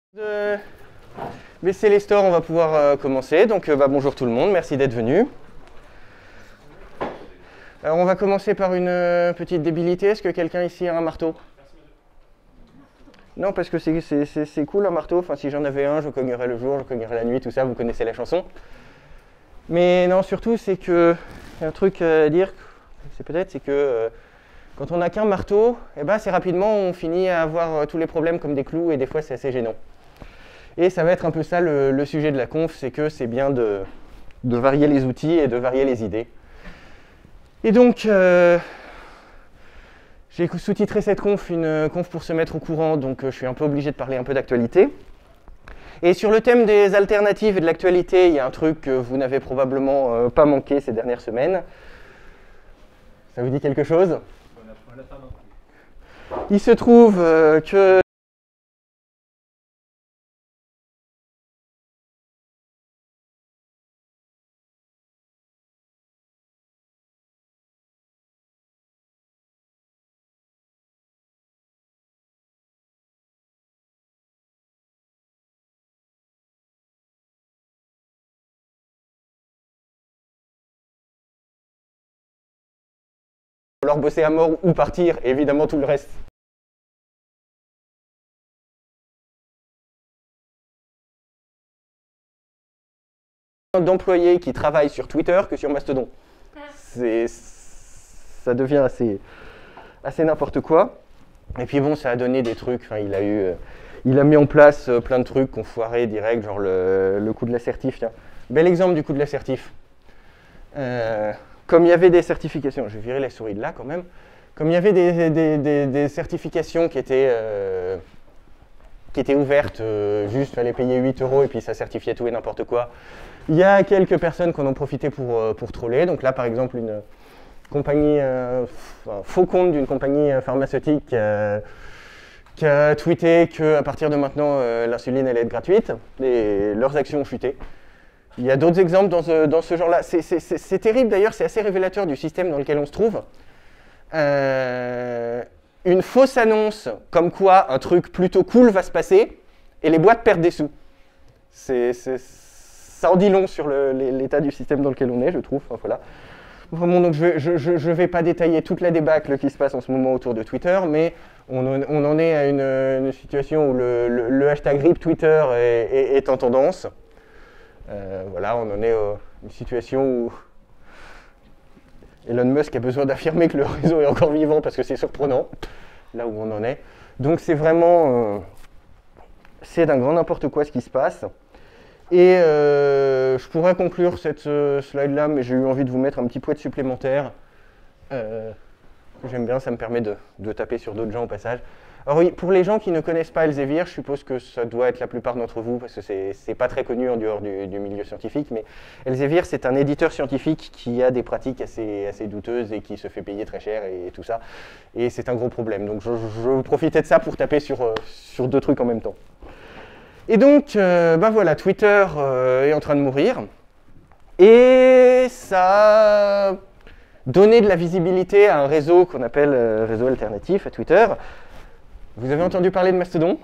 De baisser les stores, on va pouvoir commencer. Donc bonjour tout le monde, merci d'être venu. Alors on va commencer par une petite débilité. Est-ce que quelqu'un ici a un marteau? Non, parce que c'est cool un marteau. Enfin, si j'en avais un, je cognerais le jour, je cognerais la nuit, tout ça, vous connaissez la chanson. Mais non, surtout, c'est que un truc à dire, c'est que quand on n'a qu'un marteau, assez rapidement on finit à avoir tous les problèmes comme des clous et des fois c'est assez gênant. Et ça va être un peu ça le sujet de la conf, c'est que c'est bien de varier les outils et de varier les idées. Et donc, j'ai sous-titré cette conf, une conf pour se mettre au courant, donc je suis un peu obligé de parler un peu d'actualité. Et sur le thème des alternatives et de l'actualité, il y a un truc que vous n'avez probablement pas manqué ces dernières semaines. Ça vous dit quelque chose? Il se trouve que leur bosser à mort ou partir, et évidemment tout le reste. D'employés qui travaillent sur Twitter que sur Mastodon. Ça devient assez n'importe quoi. Et puis bon, ça a donné des trucs. Enfin, il a mis en place plein de trucs qu'on foirait direct, genre le coup de l'assertif. Tiens, bel exemple du coup de l'assertif. Comme il y avait des certifications, je vais virer la souris de là quand même. Comme il y avait des certifications qui étaient ouvertes, juste fallait payer 8 € et puis ça certifiait tout et n'importe quoi. Il y a quelques personnes qui en ont profité pour troller. Donc là, par exemple, une compagnie, un faux compte d'une compagnie pharmaceutique qui a tweeté qu'à partir de maintenant, l'insuline allait être gratuite. Et leurs actions ont chuté. Il y a d'autres exemples dans ce genre-là. C'est terrible d'ailleurs, c'est assez révélateur du système dans lequel on se trouve. Une fausse annonce comme quoi un truc plutôt cool va se passer et les boîtes perdent des sous. Ça en dit long sur l'état du système dans lequel on est, je trouve. Enfin, voilà. Bon, donc je vais pas détailler toute la débâcle qui se passe en ce moment autour de Twitter, mais on en est à une situation où le hashtag RIP Twitter est en tendance. Voilà, on en est à une situation où Elon Musk a besoin d'affirmer que le réseau est encore vivant parce que c'est surprenant, là où on en est. Donc c'est vraiment... c'est d'un grand n'importe quoi ce qui se passe. Et je pourrais conclure cette slide-là, mais j'ai eu envie de vous mettre un petit poète supplémentaire. J'aime bien, ça me permet de taper sur d'autres gens au passage. Alors oui, pour les gens qui ne connaissent pas Elsevier, je suppose que ça doit être la plupart d'entre vous, parce que c'est pas très connu en dehors du milieu scientifique, mais Elsevier, c'est un éditeur scientifique qui a des pratiques assez douteuses et qui se fait payer très cher et tout ça. Et c'est un gros problème. Donc je profitais de ça pour taper sur deux trucs en même temps. Et donc, voilà, Twitter est en train de mourir. Et ça a donné de la visibilité à un réseau qu'on appelle réseau alternatif à Twitter. Vous avez entendu parler de Mastodon?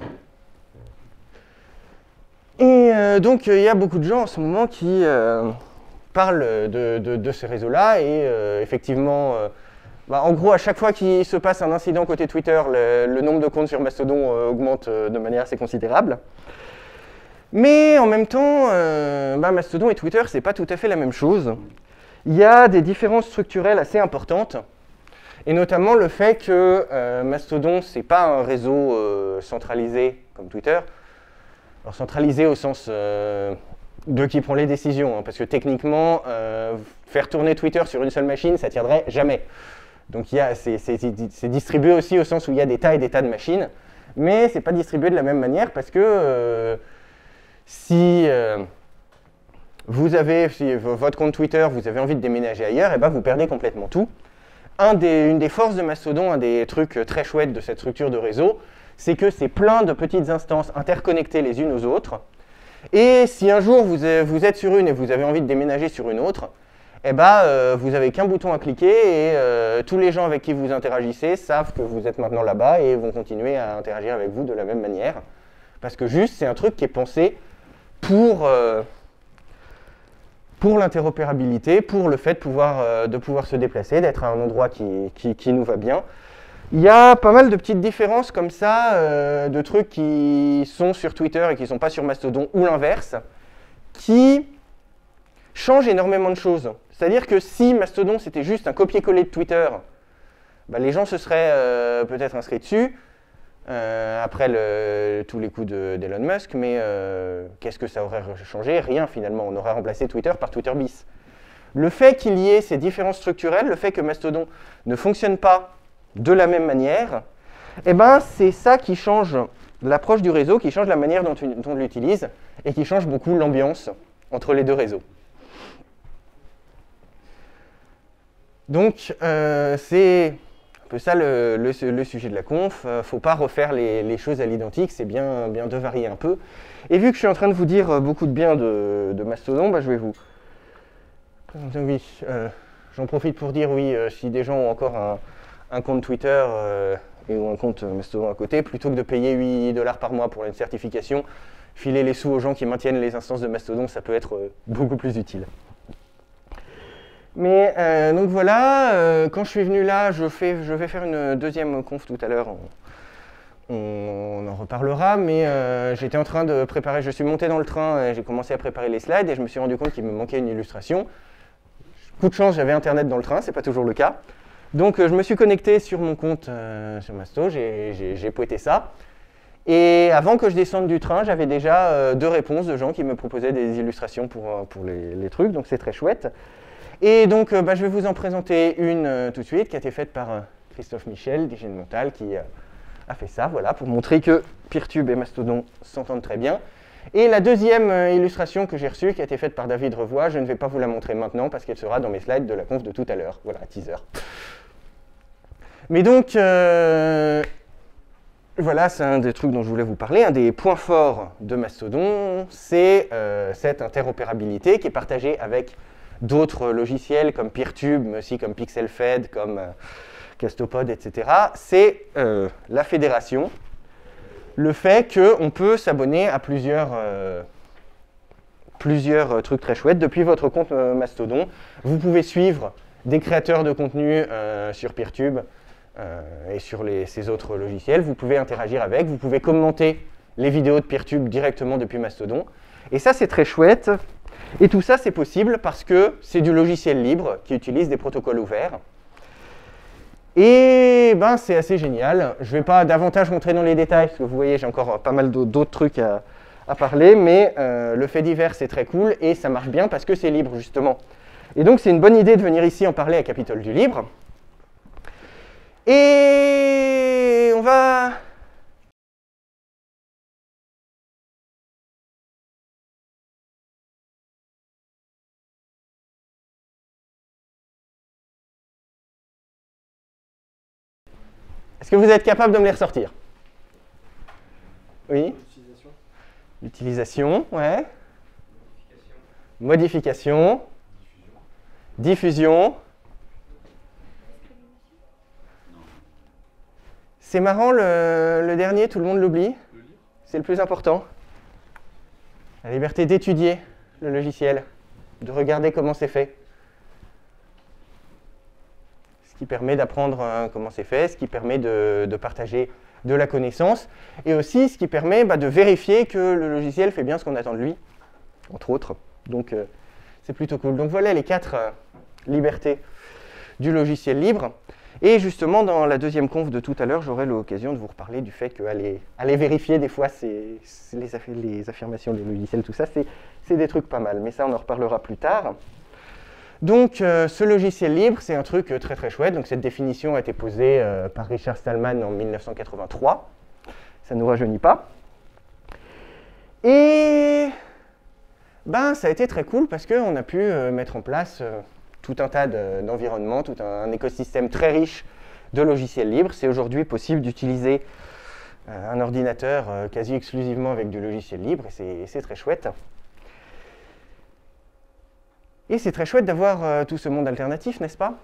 Et donc, il y a beaucoup de gens en ce moment qui parlent de ce réseau-là. Et effectivement, en gros, à chaque fois qu'il se passe un incident côté Twitter, le nombre de comptes sur Mastodon augmente de manière assez considérable. Mais en même temps, Mastodon et Twitter, c'est pas tout à fait la même chose. Il y a des différences structurelles assez importantes, et notamment le fait que Mastodon, c'est pas un réseau centralisé comme Twitter. Alors centralisé au sens de qui prend les décisions, hein, parce que techniquement, faire tourner Twitter sur une seule machine, ça tiendrait jamais. Donc c'est distribué aussi au sens où il y a des tas et des tas de machines, mais c'est pas distribué de la même manière parce que si votre compte Twitter, vous avez envie de déménager ailleurs, et vous perdez complètement tout. Une des forces de Mastodon, un des trucs très chouettes de cette structure de réseau, c'est que c'est plein de petites instances interconnectées les unes aux autres. Et si un jour vous êtes sur une et vous avez envie de déménager sur une autre, vous n'avez qu'un bouton à cliquer et tous les gens avec qui vous interagissez savent que vous êtes maintenant là-bas et vont continuer à interagir avec vous de la même manière. Parce que juste, c'est un truc qui est pensé pour l'interopérabilité, pour le fait de pouvoir se déplacer, d'être à un endroit qui nous va bien. Il y a pas mal de petites différences comme ça, de trucs qui sont sur Twitter et qui ne sont pas sur Mastodon, ou l'inverse, qui changent énormément de choses. C'est-à-dire que si Mastodon c'était juste un copier-coller de Twitter, bah, les gens se seraient peut-être inscrits dessus, après tous les coups d'Elon Musk, mais qu'est-ce que ça aurait changé? Rien finalement, on aurait remplacé Twitter par Twitter bis. Le fait qu'il y ait ces différences structurelles, le fait que Mastodon ne fonctionne pas de la même manière, eh ben, c'est ça qui change l'approche du réseau, qui change la manière dont on l'utilise, et qui change beaucoup l'ambiance entre les deux réseaux. Donc, c'est un peu ça le sujet de la conf. Faut pas refaire les choses à l'identique, c'est bien de varier un peu. Et vu que je suis en train de vous dire beaucoup de bien de Mastodon, bah, je vais vous présenter. Oui, j'en profite pour dire, oui, si des gens ont encore un compte Twitter ou un compte Mastodon à côté, plutôt que de payer 8 $ par mois pour une certification, filer les sous aux gens qui maintiennent les instances de Mastodon, ça peut être beaucoup plus utile. Mais donc voilà, quand je suis venu là, je vais faire une deuxième conf tout à l'heure, on en reparlera, mais j'étais en train de préparer, je suis monté dans le train et j'ai commencé à préparer les slides et je me suis rendu compte qu'il me manquait une illustration. Coup de chance, j'avais internet dans le train, c'est pas toujours le cas. Donc je me suis connecté sur mon compte sur Masto, j'ai pointé ça. Et avant que je descende du train, j'avais déjà 2 réponses de gens qui me proposaient des illustrations pour les trucs, donc c'est très chouette. Et donc je vais vous en présenter une tout de suite, qui a été faite par Christophe Michel d'Hygiène Mentale, qui a fait ça, voilà, pour montrer que Peertube et Mastodon s'entendent très bien. Et la deuxième illustration que j'ai reçue, qui a été faite par David Revoy, je ne vais pas vous la montrer maintenant, parce qu'elle sera dans mes slides de la conf de tout à l'heure. Voilà, teaser. Mais donc, voilà, c'est un des trucs dont je voulais vous parler. Un des points forts de Mastodon, c'est cette interopérabilité qui est partagée avec d'autres logiciels comme Peertube, mais aussi comme PixelFed, comme Castopod, etc. C'est la fédération, le fait qu'on peut s'abonner à plusieurs trucs très chouettes. Depuis votre compte Mastodon, vous pouvez suivre des créateurs de contenu sur Peertube et sur ces autres logiciels. Vous pouvez interagir avec, vous pouvez commenter les vidéos de Peertube directement depuis Mastodon. Et ça, c'est très chouette. Et tout ça, c'est possible parce que c'est du logiciel libre qui utilise des protocoles ouverts. Et ben, c'est assez génial. Je ne vais pas davantage rentrer dans les détails, parce que vous voyez, j'ai encore pas mal d'autres trucs à parler, mais le fait divers, c'est très cool, et ça marche bien parce que c'est libre, justement. Et donc, c'est une bonne idée de venir ici en parler à Capitole du Libre. Et on va... Est-ce que vous êtes capable de me les ressortir? Oui. L'utilisation, ouais. Modification. Diffusion. C'est marrant, le dernier, tout le monde l'oublie. C'est le plus important. La liberté d'étudier le logiciel, de regarder comment c'est fait. Ce qui permet d'apprendre comment c'est fait, ce qui permet de partager de la connaissance, et aussi ce qui permet de vérifier que le logiciel fait bien ce qu'on attend de lui, entre autres. Donc c'est plutôt cool. Donc voilà les 4 libertés du logiciel libre. Et justement, dans la deuxième conf de tout à l'heure, j'aurai l'occasion de vous reparler du fait qu'aller vérifier des fois les affirmations des logiciels, tout ça, c'est des trucs pas mal. Mais ça, on en reparlera plus tard. Donc, ce logiciel libre, c'est un truc très très chouette. Donc, cette définition a été posée par Richard Stallman en 1983. Ça ne nous rajeunit pas. Et ben, ça a été très cool parce qu'on a pu mettre en place tout un tas d'environnements, tout un écosystème très riche de logiciels libres. C'est aujourd'hui possible d'utiliser un ordinateur quasi exclusivement avec du logiciel libre, et c'est très chouette. Et c'est très chouette d'avoir tout ce monde alternatif, n'est-ce pas?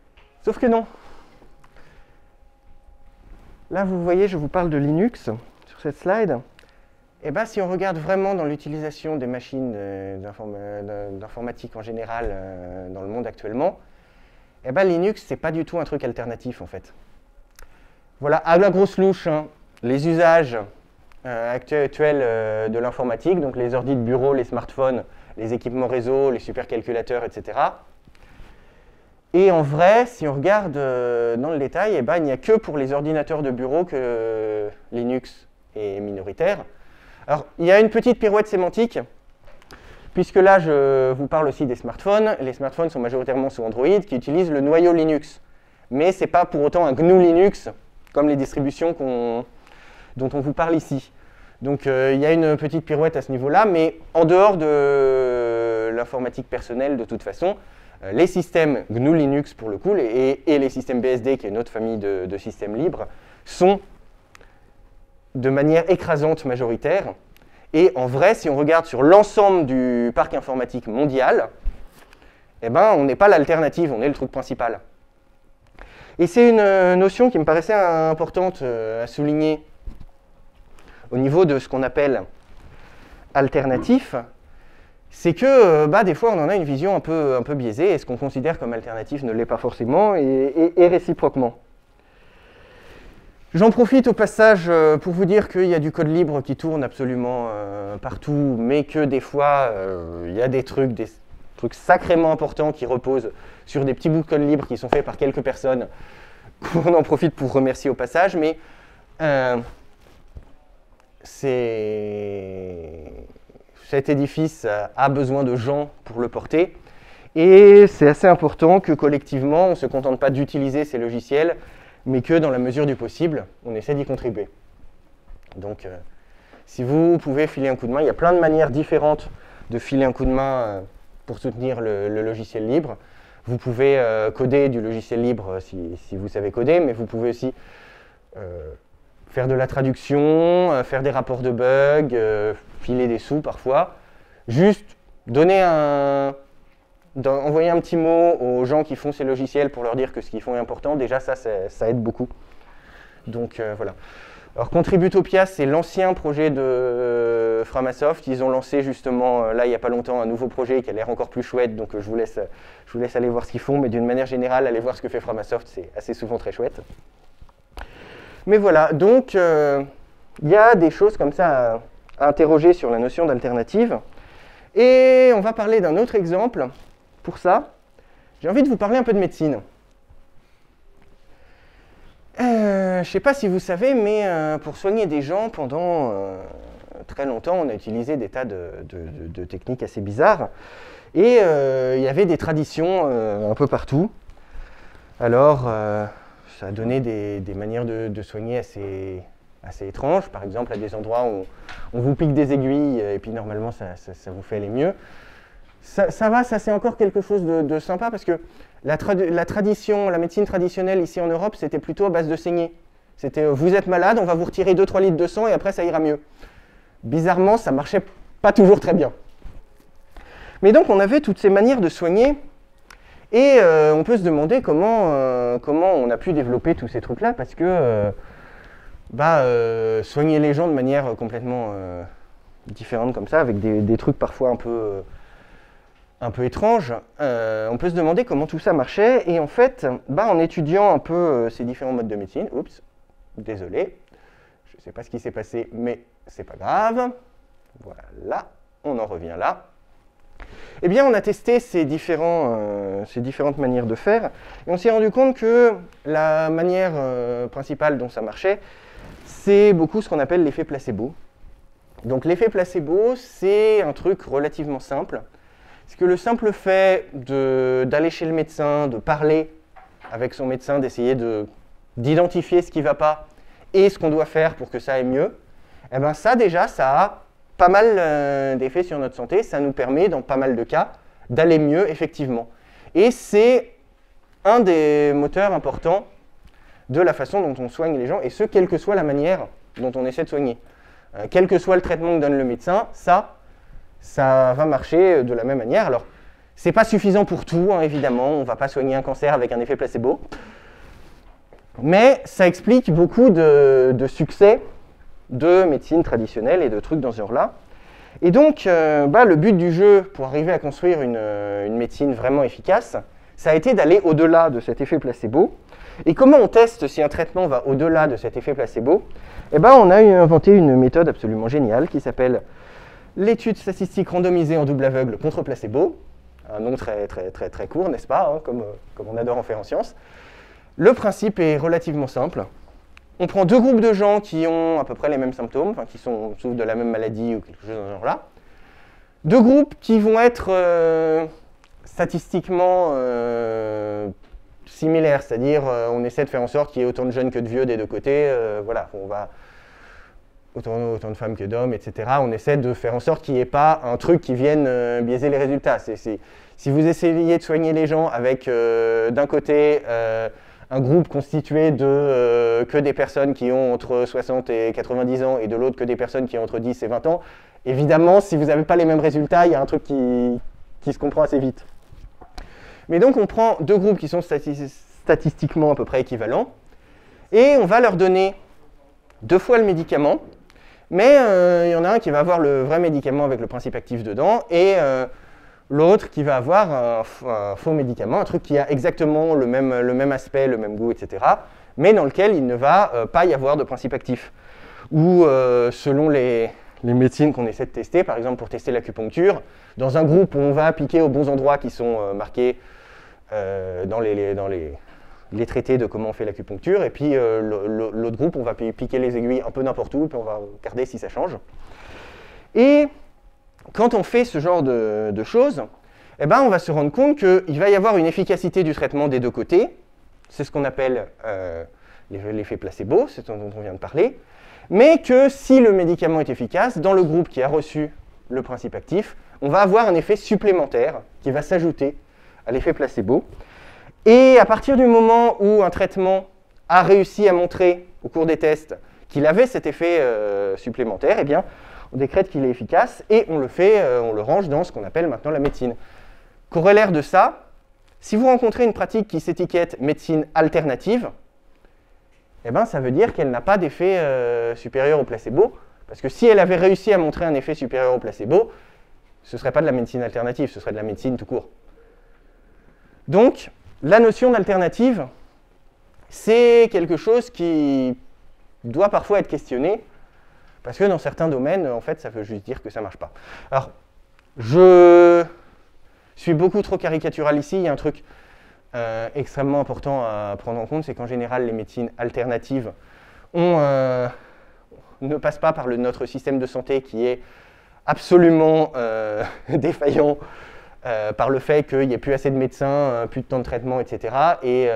Sauf que non. Là, vous voyez, je vous parle de Linux. cette slide. Et ben, si on regarde vraiment dans l'utilisation des machines d'informatique en général dans le monde actuellement, et ben, Linux, c'est pas du tout un truc alternatif en fait. Voilà, à la grosse louche, hein, les usages actuels de l'informatique, donc les ordi de bureau, les smartphones, les équipements réseau, les supercalculateurs, etc. Et en vrai, si on regarde dans le détail, eh ben, il n'y a que pour les ordinateurs de bureau que Linux est minoritaire. Alors, il y a une petite pirouette sémantique, puisque là, je vous parle aussi des smartphones. Les smartphones sont majoritairement sous Android, qui utilisent le noyau Linux. Mais ce n'est pas pour autant un GNU Linux, comme les distributions dont on vous parle ici. Donc, il y a une petite pirouette à ce niveau-là, mais en dehors de l'informatique personnelle, de toute façon, les systèmes GNU Linux, pour le coup, et les systèmes BSD, qui est une autre famille de systèmes libres, sont de manière écrasante majoritaire. Et en vrai, si on regarde sur l'ensemble du parc informatique mondial, eh ben, on n'est pas l'alternative, on est le truc principal. Et c'est une notion qui me paraissait importante à souligner au niveau de ce qu'on appelle alternatif, c'est que des fois on en a une vision un peu biaisée, et ce qu'on considère comme alternatif ne l'est pas forcément, et réciproquement. J'en profite au passage pour vous dire qu'il y a du code libre qui tourne absolument partout, mais que des fois, il y a des trucs sacrément importants qui reposent sur des petits bouts de code libre qui sont faits par quelques personnes. On en profite pour remercier au passage, mais cet édifice a besoin de gens pour le porter, et c'est assez important que collectivement, on ne se contente pas d'utiliser ces logiciels, mais que dans la mesure du possible, on essaie d'y contribuer. Donc, si vous pouvez filer un coup de main, il y a plein de manières différentes de filer un coup de main pour soutenir le logiciel libre. Vous pouvez coder du logiciel libre si vous savez coder, mais vous pouvez aussi faire de la traduction, faire des rapports de bugs, filer des sous parfois. Juste donner envoyer un petit mot aux gens qui font ces logiciels pour leur dire que ce qu'ils font est important, déjà ça aide beaucoup. Donc voilà. Alors Contributopia, c'est l'ancien projet de Framasoft. Ils ont lancé justement, là il n'y a pas longtemps, un nouveau projet qui a l'air encore plus chouette, donc je vous laisse aller voir ce qu'ils font, mais d'une manière générale, allez voir ce que fait Framasoft, c'est assez souvent très chouette. Mais voilà, donc il y a des choses comme ça à interroger sur la notion d'alternative. Et on va parler d'un autre exemple. Pour ça, j'ai envie de vous parler un peu de médecine. Je ne sais pas si vous savez, mais pour soigner des gens, pendant très longtemps, on a utilisé des tas de techniques assez bizarres. Et il y avait des traditions un peu partout. Alors, ça a donné des manières de soigner assez étranges. Par exemple, à des endroits où on vous pique des aiguilles, et puis normalement, ça vous fait aller mieux. Ça c'est encore quelque chose de sympa, parce que la médecine traditionnelle ici en Europe, c'était plutôt à base de saigner. C'était vous êtes malade, on va vous retirer 2-3 litres de sang et après ça ira mieux. Bizarrement, ça marchait pas toujours très bien. Mais donc on avait toutes ces manières de soigner, et on peut se demander comment on a pu développer tous ces trucs-là, parce que soigner les gens de manière complètement différente comme ça, avec des trucs parfois un peu étrange, on peut se demander comment tout ça marchait, et en fait, en étudiant un peu ces différents modes de médecine, oups, désolé, je ne sais pas ce qui s'est passé, mais c'est pas grave, voilà, on en revient là. Eh bien, on a testé ces différentes manières de faire, et on s'est rendu compte que la manière principale dont ça marchait, c'est beaucoup ce qu'on appelle l'effet placebo. Donc l'effet placebo, c'est un truc relativement simple. C'est que le simple fait d'aller chez le médecin, de parler avec son médecin, d'essayer d'identifier ce qui ne va pas et ce qu'on doit faire pour que ça aille mieux, eh ben ça déjà, ça a pas mal d'effets sur notre santé. Ça nous permet, dans pas mal de cas, d'aller mieux, effectivement. Et c'est un des moteurs importants de la façon dont on soigne les gens, et ce, quelle que soit la manière dont on essaie de soigner. Quel que soit le traitement que donne le médecin, ça va marcher de la même manière. Alors, c'est pas suffisant pour tout, hein, évidemment, on ne va pas soigner un cancer avec un effet placebo, mais ça explique beaucoup de succès de médecine traditionnelle et de trucs dans ce genre-là. Et donc, le but du jeu, pour arriver à construire une médecine vraiment efficace, ça a été d'aller au-delà de cet effet placebo. Et comment on teste si un traitement va au-delà de cet effet placebo? On a inventé une méthode absolument géniale qui s'appelle l'étude statistique randomisée en double aveugle contre placebo. Un nom très, très, très, très court, n'est-ce pas, hein, comme on adore en faire en sciences. Le principe est relativement simple. On prend deux groupes de gens qui ont à peu près les mêmes symptômes, enfin qui souffrent de la même maladie ou quelque chose dans ce genre-là. Deux groupes qui vont être statistiquement similaires, c'est-à-dire on essaie de faire en sorte qu'il y ait autant de jeunes que de vieux des deux côtés, voilà, on va autant de femmes que d'hommes, etc. On essaie de faire en sorte qu'il n'y ait pas un truc qui vienne biaiser les résultats. Si vous essayez de soigner les gens avec d'un côté un groupe constitué de que des personnes qui ont entre 60 et 90 ans et de l'autre que des personnes qui ont entre 10 et 20 ans, évidemment, si vous n'avez pas les mêmes résultats, il y a un truc qui se comprend assez vite. Mais donc, on prend deux groupes qui sont statistiquement à peu près équivalents et on va leur donner 2 fois le médicament, mais il y en a un qui va avoir le vrai médicament avec le principe actif dedans et l'autre qui va avoir un faux médicament, un truc qui a exactement le même aspect, le même goût, etc., mais dans lequel il ne va pas y avoir de principe actif. Ou selon les médecines qu'on essaie de tester, par exemple pour tester l'acupuncture, dans un groupe où on va piquer aux bons endroits qui sont marqués dans les traités de comment on fait l'acupuncture, et puis l'autre groupe, on va piquer les aiguilles un peu n'importe où, puis on va regarder si ça change. Et quand on fait ce genre de choses, on va se rendre compte qu'il va y avoir une efficacité du traitement des deux côtés. C'est ce qu'on appelle l'effet placebo, c'est ce dont on vient de parler. Mais que si le médicament est efficace, dans le groupe qui a reçu le principe actif, on va avoir un effet supplémentaire qui va s'ajouter à l'effet placebo. Et à partir du moment où un traitement a réussi à montrer au cours des tests qu'il avait cet effet supplémentaire, on décrète qu'il est efficace et on le range dans ce qu'on appelle maintenant la médecine. Corollaire de ça, si vous rencontrez une pratique qui s'étiquette médecine alternative, ça veut dire qu'elle n'a pas d'effet supérieur au placebo, parce que si elle avait réussi à montrer un effet supérieur au placebo, ce ne serait pas de la médecine alternative, ce serait de la médecine tout court. Donc, la notion d'alternative, c'est quelque chose qui doit parfois être questionné, parce que dans certains domaines, en fait, ça veut juste dire que ça ne marche pas. Alors, je suis beaucoup trop caricatural ici, il y a un truc extrêmement important à prendre en compte, c'est qu'en général, les médecines alternatives ne passent pas par notre système de santé qui est absolument défaillant par le fait qu'il n'y ait plus assez de médecins, plus de temps de traitement, etc. Et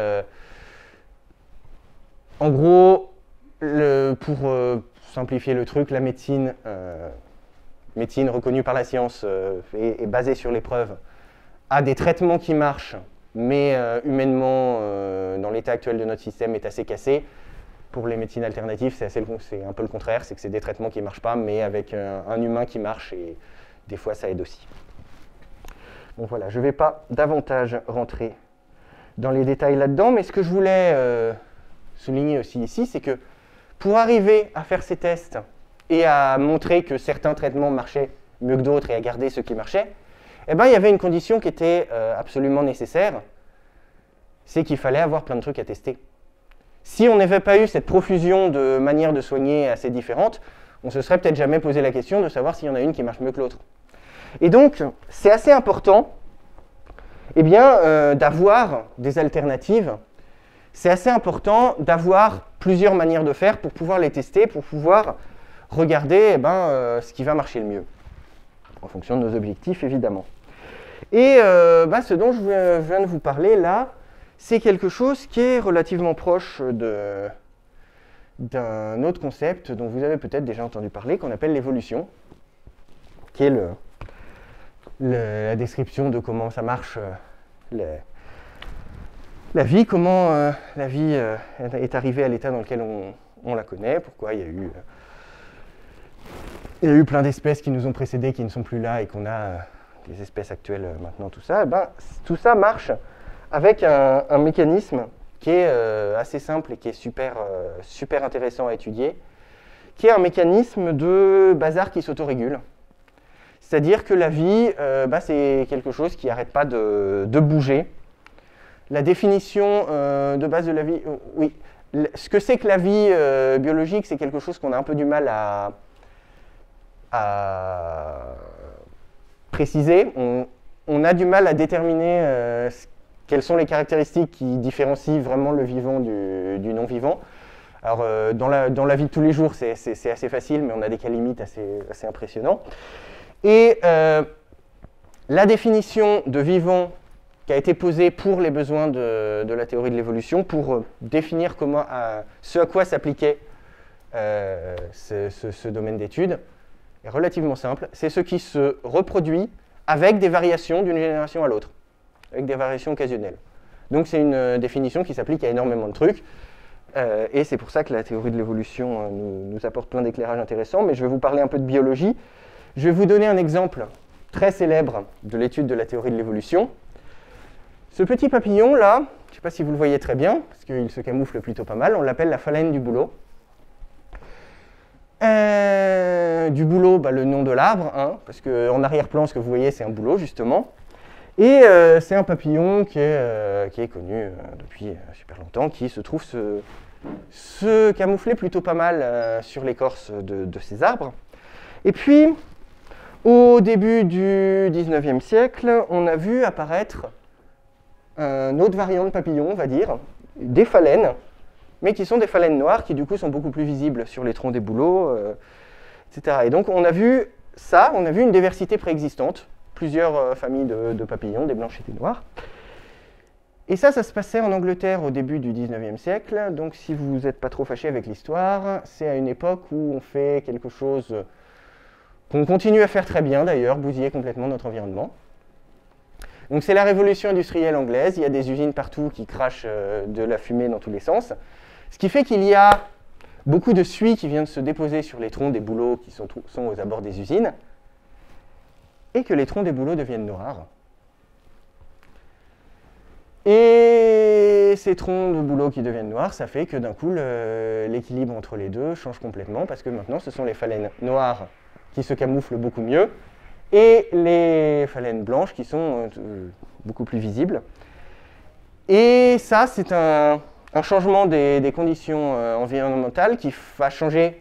en gros, pour simplifier le truc, la médecine reconnue par la science est basée sur les preuves, a des traitements qui marchent, mais humainement, dans l'état actuel de notre système, est assez cassé. Pour les médecines alternatives, c'est un peu le contraire, c'est que c'est des traitements qui ne marchent pas, mais avec un humain qui marche, et des fois ça aide aussi. Bon voilà, je ne vais pas davantage rentrer dans les détails là-dedans, mais ce que je voulais souligner aussi ici, c'est que pour arriver à faire ces tests et à montrer que certains traitements marchaient mieux que d'autres et à garder ceux qui marchaient, il y avait une condition qui était absolument nécessaire, c'est qu'il fallait avoir plein de trucs à tester. Si on n'avait pas eu cette profusion de manières de soigner assez différentes, on ne se serait peut-être jamais posé la question de savoir s'il y en a une qui marche mieux que l'autre. Et donc, c'est assez important d'avoir des alternatives. C'est assez important d'avoir plusieurs manières de faire pour pouvoir les tester, pour pouvoir regarder ce qui va marcher le mieux, en fonction de nos objectifs, évidemment. Et ce dont je viens de vous parler là, c'est quelque chose qui est relativement proche d'un autre concept dont vous avez peut-être déjà entendu parler, qu'on appelle l'évolution, qui est la description de comment ça marche la vie, comment la vie est arrivée à l'état dans lequel on la connaît, pourquoi il y a eu plein d'espèces qui nous ont précédés, qui ne sont plus là, et qu'on a des espèces actuelles maintenant, tout ça. Tout ça marche avec un mécanisme qui est assez simple et qui est super intéressant à étudier, qui est un mécanisme de bazar qui s'autorégule. C'est-à-dire que la vie, c'est quelque chose qui n'arrête pas de bouger. La définition de base de la vie, oui, ce que c'est que la vie biologique, c'est quelque chose qu'on a un peu du mal à préciser. On a du mal à déterminer quelles sont les caractéristiques qui différencient vraiment le vivant du non-vivant. Alors, dans la vie de tous les jours, c'est assez facile, mais on a des cas limites assez impressionnants. Et la définition de vivant qui a été posée pour les besoins de la théorie de l'évolution, pour définir ce à quoi s'appliquait ce domaine d'étude, est relativement simple. C'est ce qui se reproduit avec des variations d'une génération à l'autre, avec des variations occasionnelles. Donc c'est une définition qui s'applique à énormément de trucs, et c'est pour ça que la théorie de l'évolution nous apporte plein d'éclairages intéressants, mais je vais vous parler un peu de biologie. Je vais vous donner un exemple très célèbre de l'étude de la théorie de l'évolution. Ce petit papillon là, je ne sais pas si vous le voyez très bien, parce qu'il se camoufle plutôt pas mal, on l'appelle la phalène du bouleau. Du bouleau, le nom de l'arbre, hein, parce qu'en arrière-plan, ce que vous voyez, c'est un bouleau, justement. Et c'est un papillon qui est connu depuis super longtemps, qui se trouve se camoufler plutôt pas mal sur l'écorce de ces arbres. Et puis, au début du 19e siècle, on a vu apparaître une autre variante de papillon, on va dire, des phalènes, mais qui sont des phalènes noires, qui du coup sont beaucoup plus visibles sur les troncs des bouleaux, etc. Et donc on a vu ça, on a vu une diversité préexistante, plusieurs familles de papillons, des blanches et des noirs. Et ça se passait en Angleterre au début du 19e siècle, donc si vous n'êtes pas trop fâché avec l'histoire, c'est à une époque où on fait quelque chose qu'on continue à faire très bien d'ailleurs, bousiller complètement notre environnement. Donc c'est la révolution industrielle anglaise, il y a des usines partout qui crachent de la fumée dans tous les sens, ce qui fait qu'il y a beaucoup de suie qui vient de se déposer sur les troncs des bouleaux qui sont aux abords des usines, et que les troncs des bouleaux deviennent noirs. Et ces troncs de bouleaux qui deviennent noirs, ça fait que d'un coup l'équilibre entre les deux change complètement, parce que maintenant ce sont les phalènes noires qui se camouflent beaucoup mieux, et les phalènes blanches qui sont beaucoup plus visibles. Et ça, c'est un changement des conditions environnementales qui va changer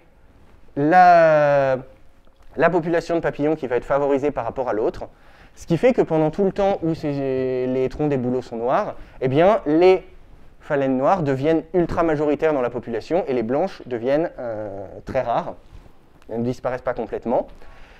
la population de papillons qui va être favorisée par rapport à l'autre. Ce qui fait que pendant tout le temps où les troncs des bouleaux sont noirs, eh bien, les phalènes noires deviennent ultra majoritaires dans la population et les blanches deviennent très rares. Elles ne disparaissent pas complètement.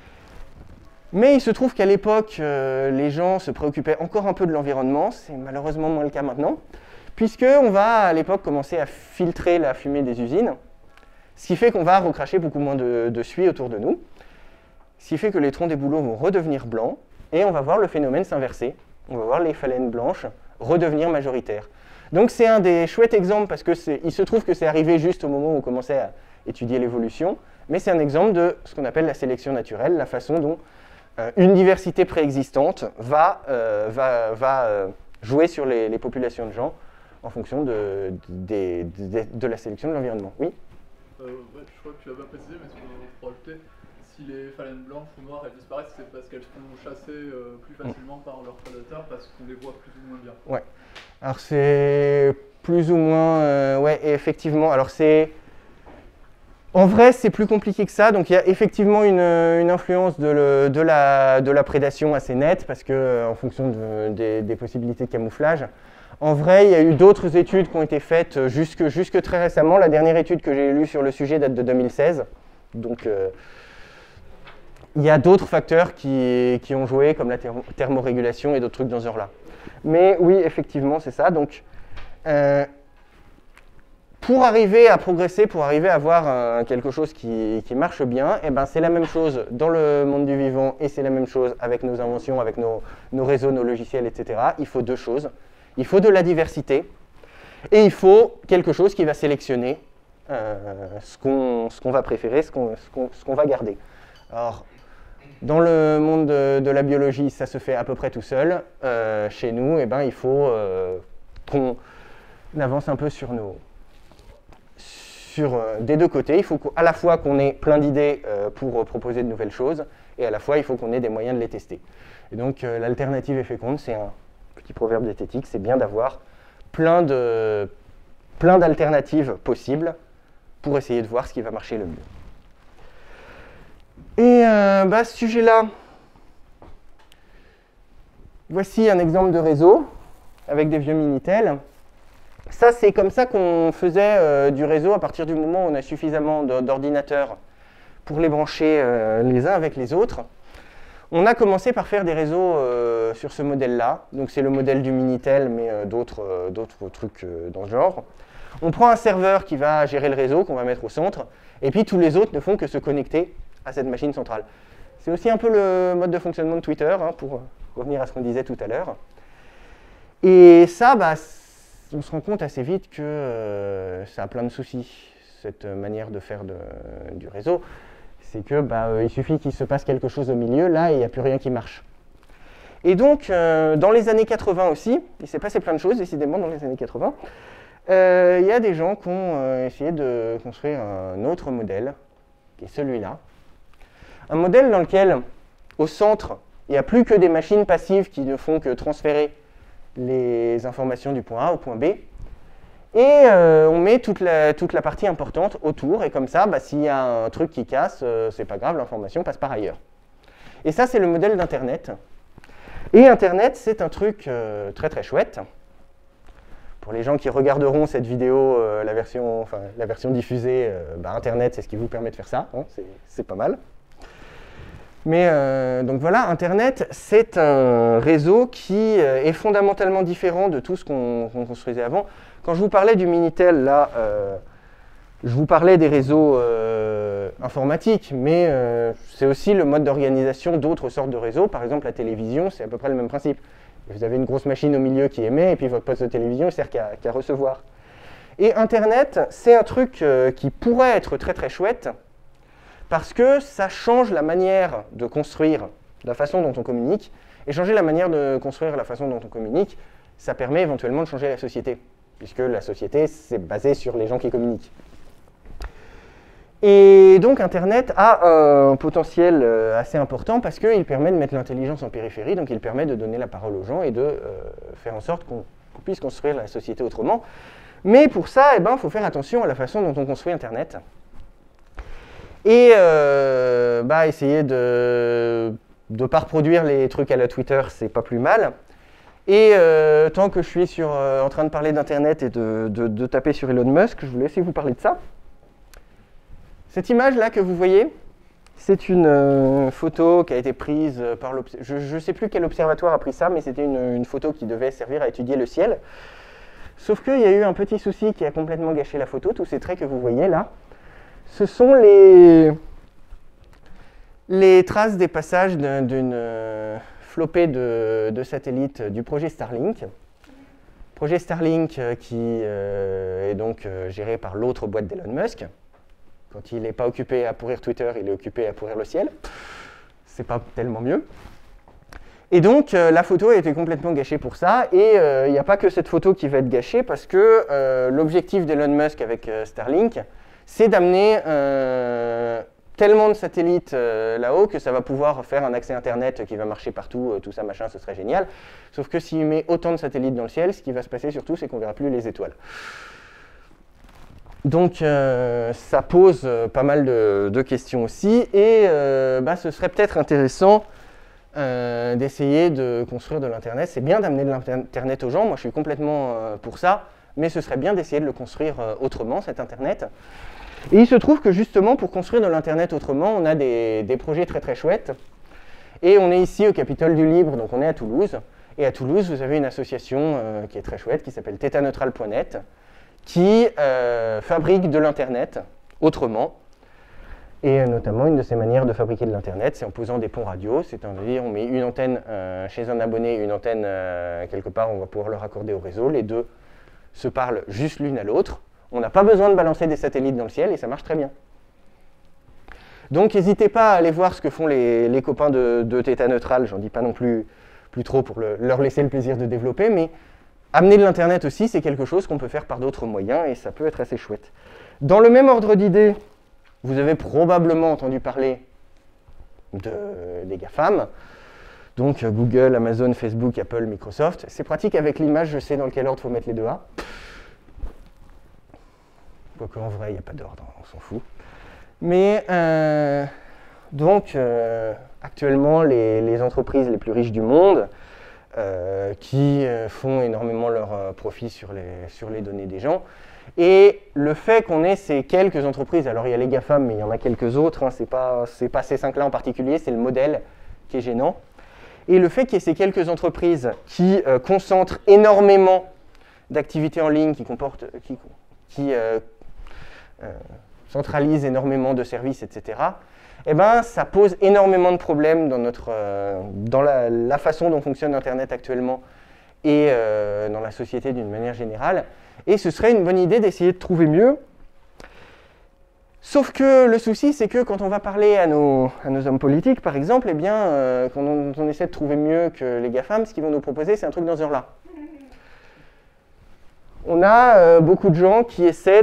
Mais il se trouve qu'à l'époque, les gens se préoccupaient encore un peu de l'environnement, c'est malheureusement moins le cas maintenant, puisqu'on va à l'époque commencer à filtrer la fumée des usines, ce qui fait qu'on va recracher beaucoup moins de suie autour de nous, ce qui fait que les troncs des bouleaux vont redevenir blancs, et on va voir le phénomène s'inverser. On va voir les phalènes blanches redevenir majoritaires. Donc c'est un des chouettes exemples, parce qu'il se trouve que c'est arrivé juste au moment où on commençait à étudier l'évolution, mais c'est un exemple de ce qu'on appelle la sélection naturelle, la façon dont une diversité préexistante va jouer sur les populations de gens en fonction de la sélection de l'environnement. Oui. Ouais, je crois que tu l'as bien précisé, mais pour rajouter, si les phalènes blanches ou noires elles disparaissent, c'est parce qu'elles sont chassées plus facilement par leurs prédateurs, parce qu'on les voit plus ou moins bien. Ouais. Alors c'est plus ou moins, ouais, et effectivement. Alors en vrai, c'est plus compliqué que ça. Donc il y a effectivement une influence de la prédation assez nette, parce que en fonction des possibilités de camouflage. En vrai, il y a eu d'autres études qui ont été faites jusque très récemment. La dernière étude que j'ai lue sur le sujet date de 2016. Donc il y a d'autres facteurs qui ont joué, comme la thermorégulation et d'autres trucs dans ce genre-là. Mais oui, effectivement, c'est ça. Donc pour arriver à progresser, pour arriver à avoir quelque chose qui marche bien, eh ben, c'est la même chose dans le monde du vivant et c'est la même chose avec nos inventions, avec nos réseaux, nos logiciels, etc. Il faut deux choses. Il faut de la diversité et il faut quelque chose qui va sélectionner ce qu'on va préférer, ce qu'on va garder. Alors, dans le monde de la biologie, ça se fait à peu près tout seul. Chez nous, eh ben, il faut qu'on avance un peu sur des deux côtés. Il faut à la fois qu'on ait plein d'idées pour proposer de nouvelles choses, et à la fois il faut qu'on ait des moyens de les tester. Et donc l'alternative est féconde, c'est un petit proverbe diététique, c'est bien d'avoir plein d'alternatives possibles pour essayer de voir ce qui va marcher le mieux. Et à ce sujet-là, voici un exemple de réseau avec des vieux Minitel. Ça, c'est comme ça qu'on faisait du réseau à partir du moment où on a suffisamment d'ordinateurs pour les brancher les uns avec les autres. On a commencé par faire des réseaux sur ce modèle-là. Donc c'est le modèle du Minitel, mais d'autres trucs dans ce genre. On prend un serveur qui va gérer le réseau, qu'on va mettre au centre, et puis tous les autres ne font que se connecter à cette machine centrale. C'est aussi un peu le mode de fonctionnement de Twitter, hein, pour revenir à ce qu'on disait tout à l'heure. Et ça, on se rend compte assez vite que ça a plein de soucis, cette manière de faire du réseau. C'est que il suffit qu'il se passe quelque chose au milieu, là, et il n'y a plus rien qui marche. Et donc, dans les années 80 aussi, il s'est passé plein de choses, décidément, dans les années 80, il y a des gens qui ont essayé de construire un autre modèle, qui est celui-là. Un modèle dans lequel, au centre, il n'y a plus que des machines passives qui ne font que transférer les informations du point A au point B. Et on met toute la partie importante autour, et comme ça, s'il y a un truc qui casse, c'est pas grave, l'information passe par ailleurs. Et ça, c'est le modèle d'Internet. Et Internet, c'est un truc très très chouette. Pour les gens qui regarderont cette vidéo, la version diffusée, Internet, c'est ce qui vous permet de faire ça, hein, c'est pas mal. Mais donc voilà, Internet, c'est un réseau qui est fondamentalement différent de tout ce qu'on construisait avant. Quand je vous parlais du Minitel, là, je vous parlais des réseaux informatiques, mais c'est aussi le mode d'organisation d'autres sortes de réseaux. Par exemple, la télévision, c'est à peu près le même principe. Vous avez une grosse machine au milieu qui émet, et puis votre poste de télévision ne sert qu'à recevoir. Et Internet, c'est un truc qui pourrait être très très chouette, parce que ça change la manière de construire la façon dont on communique, et changer la manière de construire la façon dont on communique, ça permet éventuellement de changer la société, puisque la société, c'est basé sur les gens qui communiquent. Et donc Internet a un potentiel assez important parce qu'il permet de mettre l'intelligence en périphérie, donc il permet de donner la parole aux gens et de faire en sorte qu'on puisse construire la société autrement. Mais pour ça, il faut faire attention à la façon dont on construit Internet. Et essayer de ne pas reproduire les trucs à la Twitter, c'est pas plus mal. Et tant que je suis en train de parler d'Internet et de taper sur Elon Musk, je voulais aussi vous parler de ça. Cette image-là que vous voyez, c'est une photo qui a été prise par je ne sais plus quel observatoire a pris ça, mais c'était une photo qui devait servir à étudier le ciel. Sauf qu'il y a eu un petit souci qui a complètement gâché la photo. Tous ces traits que vous voyez là, ce sont les traces des passages d'une flopée de satellites du projet Starlink. Projet Starlink qui est donc géré par l'autre boîte d'Elon Musk. Quand il n'est pas occupé à pourrir Twitter, il est occupé à pourrir le ciel. C'est pas tellement mieux. Et donc, la photo a été complètement gâchée pour ça. Et il n'y a pas que cette photo qui va être gâchée, parce que l'objectif d'Elon Musk avec Starlink, c'est d'amener tellement de satellites là-haut que ça va pouvoir faire un accès Internet qui va marcher partout, tout ça, machin, ce serait génial. Sauf que s'il met autant de satellites dans le ciel, ce qui va se passer surtout, c'est qu'on ne verra plus les étoiles. Donc ça pose pas mal de questions aussi, et ce serait peut-être intéressant d'essayer de construire de l'Internet. C'est bien d'amener de l'Internet aux gens, moi je suis complètement pour ça, mais ce serait bien d'essayer de le construire autrement, cet Internet. Et il se trouve que justement, pour construire de l'Internet autrement, on a des projets très très chouettes, et on est ici au Capitole du Libre, donc on est à Toulouse, et à Toulouse vous avez une association qui est très chouette, qui s'appelle thetaneutral.net, qui fabrique de l'Internet autrement. Et notamment, une de ces manières de fabriquer de l'Internet, c'est en posant des ponts radio, c'est-à-dire on met une antenne chez un abonné, une antenne quelque part, on va pouvoir le raccorder au réseau, les deux se parlent juste l'une à l'autre, on n'a pas besoin de balancer des satellites dans le ciel et ça marche très bien. Donc n'hésitez pas à aller voir ce que font les copains de Theta Neutral, j'en dis pas non plus trop pour leur laisser le plaisir de développer, mais amener de l'Internet aussi, c'est quelque chose qu'on peut faire par d'autres moyens, et ça peut être assez chouette. Dans le même ordre d'idées, vous avez probablement entendu parler des GAFAM, donc Google, Amazon, Facebook, Apple, Microsoft. C'est pratique avec l'image, je sais dans quel ordre il faut mettre les deux A. Quoique en vrai, il n'y a pas d'ordre, on s'en fout. Mais actuellement, les entreprises les plus riches du monde, qui font énormément leur profit sur les données des gens. Et le fait qu'on ait ces quelques entreprises, alors il y a les GAFAM, mais il y en a quelques autres, hein, c'est pas ces 5-là en particulier, c'est le modèle qui est gênant. Et le fait qu'il y ait ces quelques entreprises qui concentrent énormément d'activités en ligne, qui centralisent énormément de services, etc., eh ben, ça pose énormément de problèmes dans la façon dont fonctionne Internet actuellement et dans la société d'une manière générale. Et ce serait une bonne idée d'essayer de trouver mieux. Sauf que le souci, c'est que quand on va parler à nos hommes politiques, par exemple, eh bien, quand on essaie de trouver mieux que les GAFAM, ce qu'ils vont nous proposer, c'est un truc dans ce genre-là. On a beaucoup de gens qui essaient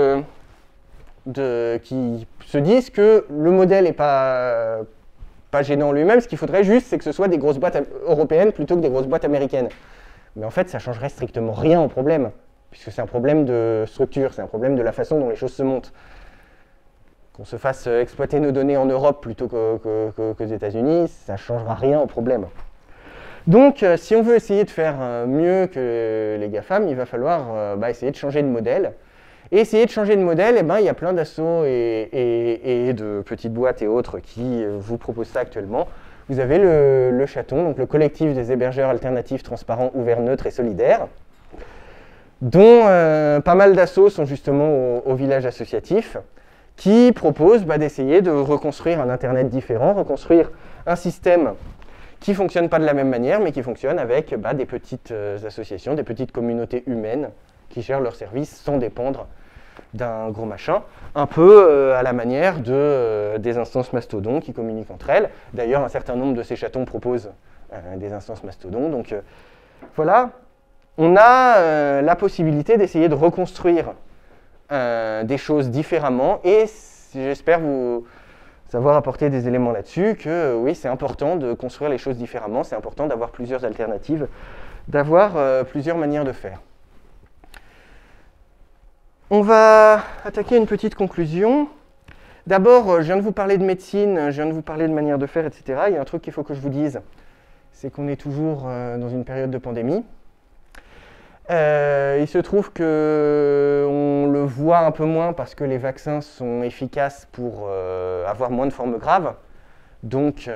qui se disent que le modèle n'est pas gênant lui-même, ce qu'il faudrait juste, c'est que ce soit des grosses boîtes européennes plutôt que des grosses boîtes américaines. Mais en fait, ça ne changerait strictement rien au problème, puisque c'est un problème de structure, c'est un problème de la façon dont les choses se montent. Qu'on se fasse exploiter nos données en Europe plutôt qu'aux États-Unis, ça ne changera rien au problème. Donc, si on veut essayer de faire mieux que les GAFAM, il va falloir essayer de changer de modèle. Et essayer de changer de modèle, eh ben, il y a plein d'assos et de petites boîtes et autres qui vous proposent ça actuellement. Vous avez le Chaton, donc le collectif des hébergeurs alternatifs, transparents, ouverts, neutres et solidaires, dont pas mal d'assos sont justement au village associatif, qui proposent d'essayer de reconstruire un Internet différent, reconstruire un système qui ne fonctionne pas de la même manière, mais qui fonctionne avec des petites associations, des petites communautés humaines qui gèrent leurs services sans dépendre d'un gros machin, un peu à la manière des instances Mastodon qui communiquent entre elles. D'ailleurs, un certain nombre de ces chatons proposent des instances Mastodon. Donc voilà, on a la possibilité d'essayer de reconstruire des choses différemment, et j'espère vous savoir apporter des éléments là-dessus, que oui, c'est important de construire les choses différemment, c'est important d'avoir plusieurs alternatives, d'avoir plusieurs manières de faire. On va attaquer une petite conclusion. D'abord, je viens de vous parler de médecine, je viens de vous parler de manière de faire, etc. Il y a un truc qu'il faut que je vous dise, c'est qu'on est toujours dans une période de pandémie. Il se trouve qu'on le voit un peu moins parce que les vaccins sont efficaces pour avoir moins de formes graves. Donc,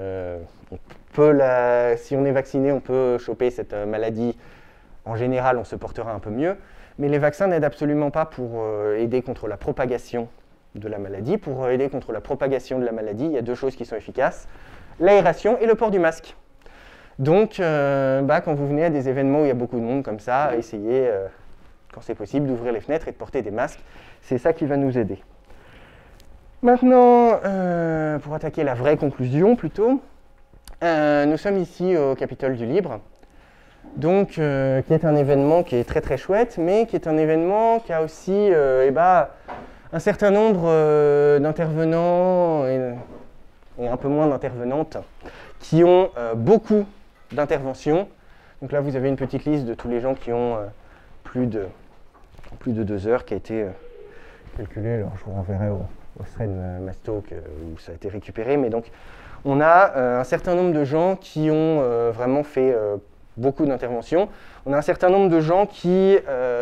si on est vacciné, on peut choper cette maladie. En général, on se portera un peu mieux. Mais les vaccins n'aident absolument pas pour aider contre la propagation de la maladie. Pour aider contre la propagation de la maladie, il y a deux choses qui sont efficaces, l'aération et le port du masque. Donc, quand vous venez à des événements où il y a beaucoup de monde comme ça, essayez, quand c'est possible, d'ouvrir les fenêtres et de porter des masques. C'est ça qui va nous aider. Maintenant, pour attaquer la vraie conclusion plutôt, nous sommes ici au Capitole du Libre, donc, qui est un événement qui est très très chouette, mais qui est un événement qui a aussi un certain nombre d'intervenants et un peu moins d'intervenantes qui ont beaucoup d'interventions. Donc là, vous avez une petite liste de tous les gens qui ont plus de 2 heures qui a été calculée. Alors, je vous renverrai au thread Masto où ça a été récupéré. Mais donc, on a un certain nombre de gens qui ont vraiment fait beaucoup d'interventions. On a un certain nombre de gens qui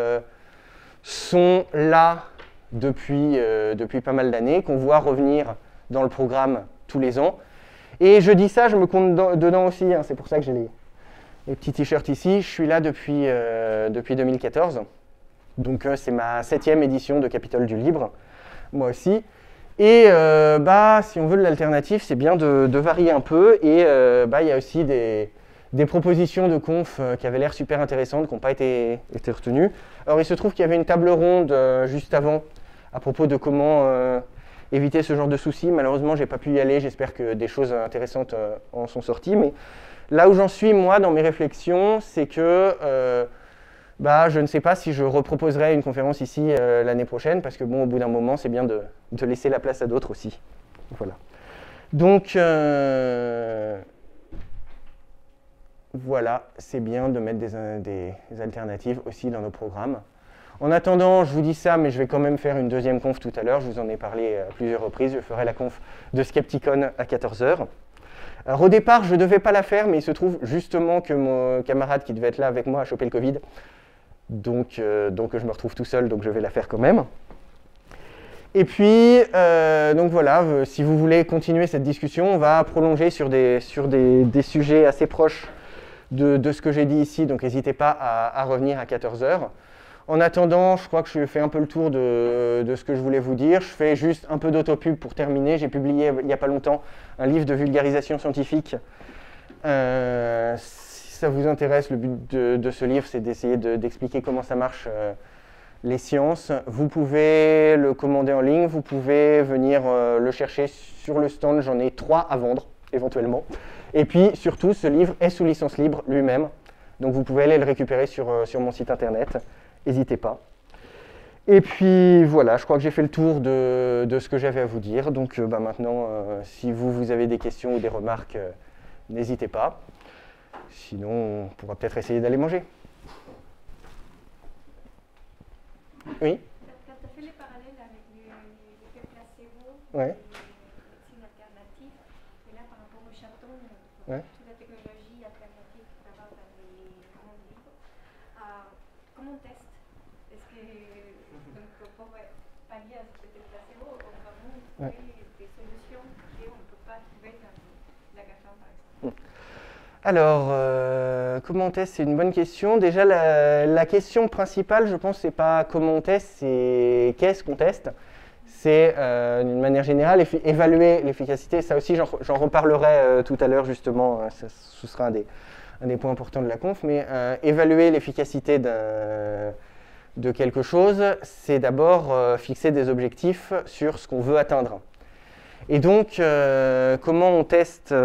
sont là depuis pas mal d'années, qu'on voit revenir dans le programme tous les ans. Et je dis ça, je me compte dedans aussi, hein, c'est pour ça que j'ai les petits t-shirts ici. Je suis là depuis 2014, donc c'est ma 7e édition de Capitole du Libre, moi aussi. Et si on veut de l'alternative, c'est bien de varier un peu, et il y a aussi des propositions de conf qui avaient l'air super intéressantes, qui n'ont pas été retenues. Alors il se trouve qu'il y avait une table ronde juste avant, à propos de comment éviter ce genre de soucis. Malheureusement, je n'ai pas pu y aller, j'espère que des choses intéressantes en sont sorties. Mais là où j'en suis, moi, dans mes réflexions, c'est que bah, je ne sais pas si je reproposerai une conférence ici l'année prochaine, parce que bon, au bout d'un moment, c'est bien de laisser la place à d'autres aussi. Voilà. Donc, voilà, c'est bien de mettre des alternatives aussi dans nos programmes. En attendant, je vous dis ça, mais je vais quand même faire une deuxième conf tout à l'heure. Je vous en ai parlé à plusieurs reprises. Je ferai la conf de Skepticon à 14 h. Alors, au départ, je ne devais pas la faire, mais il se trouve justement que mon camarade qui devait être là avec moi a chopé le Covid. Donc je me retrouve tout seul, donc je vais la faire quand même. Et puis, donc voilà, si vous voulez continuer cette discussion, on va prolonger sur des sujets assez proches de ce que j'ai dit ici, donc n'hésitez pas à revenir à 14 h. En attendant, je crois que je fais un peu le tour de ce que je voulais vous dire. Je fais juste un peu d'autopub pour terminer. J'ai publié il n'y a pas longtemps un livre de vulgarisation scientifique. Si ça vous intéresse, le but de ce livre, c'est d'essayer d'expliquer comment ça marche les sciences. Vous pouvez le commander en ligne, vous pouvez venir le chercher sur le stand. J'en ai 3 à vendre, éventuellement. Et puis, surtout, ce livre est sous licence libre lui-même. Donc, vous pouvez aller le récupérer sur mon site internet. N'hésitez pas. Et puis voilà, je crois que j'ai fait le tour de ce que j'avais à vous dire. Donc maintenant, si vous avez des questions ou des remarques, n'hésitez pas. Sinon, on pourra peut-être essayer d'aller manger. Oui? Quand tu as fait les parallèles avec l'effet placebo, Ouais. les médecines alternatives, et là par rapport au chaton, Ouais. toute la technologie alternative qu'on peut avoir dans les mondes libres, comment on teste? Est-ce que, donc, pour pallier à cet effet placebo, on va vraiment trouver des solutions qu'on ne peut pas trouver dans la GAFAM par exemple? Alors, comment on teste, c'est une bonne question. Déjà, la question principale, je pense, c'est pas comment on teste, c'est qu'est-ce qu'on teste. C'est, d'une manière générale, évaluer l'efficacité. Ça aussi, j'en reparlerai tout à l'heure, justement. Ce sera un des points importants de la conf. Mais évaluer l'efficacité de quelque chose, c'est d'abord fixer des objectifs sur ce qu'on veut atteindre. Et donc, comment on teste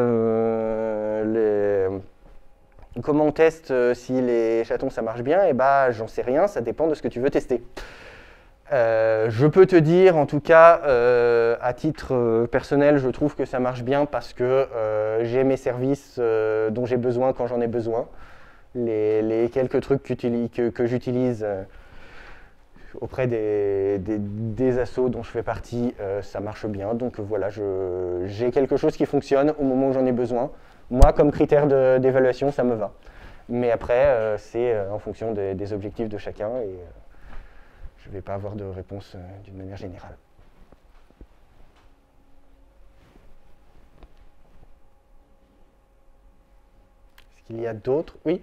si les chatons ça marche bien? Eh ben, j'en sais rien, ça dépend de ce que tu veux tester. Je peux te dire, en tout cas, à titre personnel, je trouve que ça marche bien parce que j'ai mes services dont j'ai besoin quand j'en ai besoin. Les quelques trucs que j'utilise auprès des assos dont je fais partie, ça marche bien. Donc voilà, j'ai quelque chose qui fonctionne au moment où j'en ai besoin. Moi, comme critère d'évaluation, ça me va. Mais après, c'est en fonction des objectifs de chacun et je ne vais pas avoir de réponse d'une manière générale. Est-ce qu'il y a d'autres? Oui?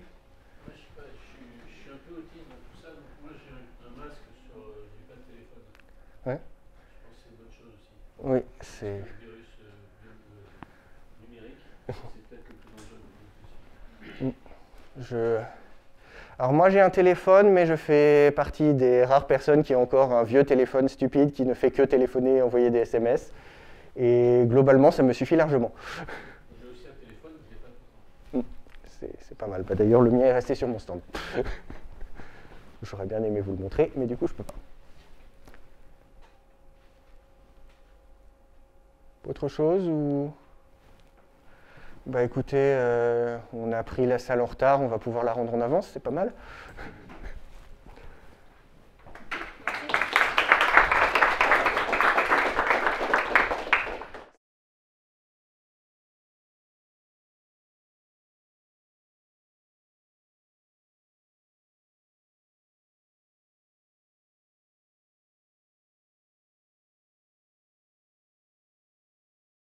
Ouais. Oui, c'est. Le virus numérique, c'est peut-être le plus dangereux. Alors moi j'ai un téléphone, mais je fais partie des rares personnes qui ont encore un vieux téléphone stupide qui ne fait que téléphoner et envoyer des SMS. Et globalement, ça me suffit largement. J'ai aussi un téléphone, mais je l'ai pas tout le temps. C'est pas mal. Bah, d'ailleurs, le mien est resté sur mon stand. J'aurais bien aimé vous le montrer, mais du coup, je peux pas. Autre chose ou... Bah écoutez, on a pris la salle en retard, on va pouvoir la rendre en avance, c'est pas mal.